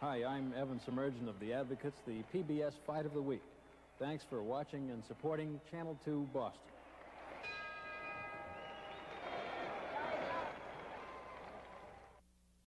Hi, I'm Evan Semerjian of The Advocates, the PBS Fight of the Week. Thanks for watching and supporting Channel 2 Boston.